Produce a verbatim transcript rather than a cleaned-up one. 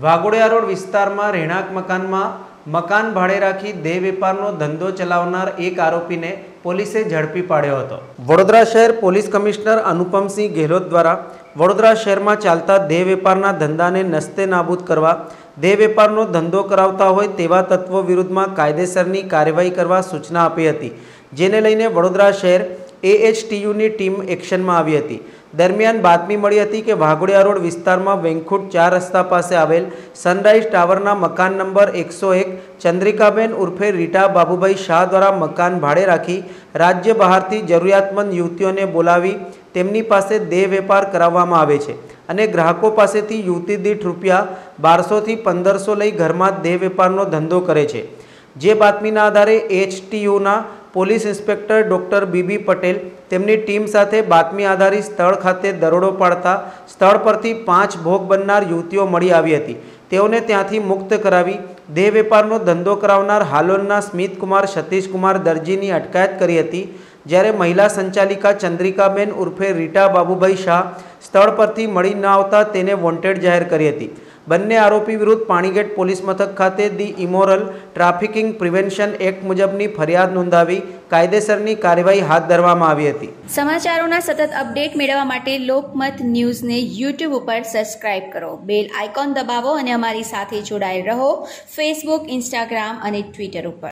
Waghodia road વિસ્તારમાં રહેણાંક મકાનમાં મકાન ભાડે રાખી દેહ વેપારનો ધંધો ચલાવનાર એક આરોપીને પોલીસે ઝડપી પાડ્યો હતો। વડોદરા શહેર પોલીસ કમિશનર અનુપમસિંહ ગેહલોત દ્વારા વડોદરા શહેરમાં ચાલતા દેહ વેપારના ધંધાને નસ્તે નાબૂદ કરવા દેહ વેપારનો ધંધો કરાવતા હોય તેવા તત્વો વિરુદ્ધમાં કાયદેસરની કાર્યવાહી કરવા સૂચના આપી હતી, જેને લઈને વડોદરા શહેર એએચટીયુની ટીમ એક્શનમાં આવી હતી। દરમિયાન બાતમી મળી હતી કે વાઘોડિયા રોડ વિસ્તારમાં વેંકુટ ચાર રસ્તા પાસે આવેલ સનરાઈઝ ટાવરના મકાન નંબર એકસો એક ચંદ્રિકાબેન ઉર્ફે રીટા બાબુભાઈ શાહ દ્વારા મકાન ભાડે રાખી રાજ્ય બહારથી જરૂરિયાતમંદ યુવતીઓને બોલાવી તેમની પાસે દેહ વેપાર કરાવવામાં આવે છે અને ગ્રાહકો પાસેથી યુવતી દીઠ રૂપિયા બારસોથી પંદરસો લઈ ઘરમાં દેહ વેપારનો ધંધો કરે છે। જે બાતમીના આધારે એચટીયુના police inspector doctor B B Patel તેમની ટીમ સાથે બાતમી આધારિત સ્થળ ખાતે દરોડો પાડતા સ્થળ પરથી પાંચ ભોગ બનનાર યુવતીઓ મળી આવી હતી। તેઓને ત્યાંથી મુક્ત કરાવી દેહ વેપારનો ધંધો કરાવનાર હાલોલના સ્મિતકુમાર સતીશકુમાર દરજીની અટકાયત કરી હતી, જ્યારે મહિલા સંચાલિકા ચંદ્રિકાબેન ઉર્ફે રીટા બાબુભાઈ શાહ સ્થળ પરથી મળી ન આવતા તેને વોન્ટેડ જાહેર કરી હતી। બંને આરોપી વિરુદ્ધ પાણીગેટ પોલીસ મથક ખાતે the immoral trafficking prevention act મુજબની ફરિયાદ નોંધાવી કાયદેસરની કાર્યવાહી હાથ ધરવામાં આવી હતી। સમાચારોના સતત અપડેટ મેળવવા માટે લોકમત ન્યૂઝને યુટ્યુબ ઉપર સબસ્ક્રાઇબ કરો, બેલ આઇકોન દબાવો અને અમારી સાથે જોડાયેલ રહો ફેસબુક, ઇન્સ્ટાગ્રામ અને ટ્વિટર ઉપર।